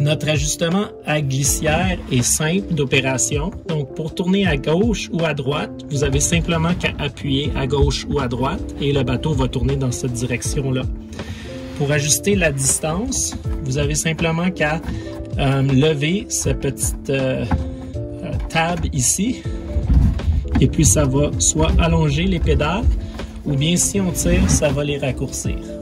Notre ajustement à glissière est simple d'opération. Donc, pour tourner à gauche ou à droite, vous avez simplement qu'à appuyer à gauche ou à droite et le bateau va tourner dans cette direction-là. Pour ajuster la distance, vous avez simplement qu'à lever cette petite tab ici. Et puis, ça va soit allonger les pédales ou bien si on tire, ça va les raccourcir.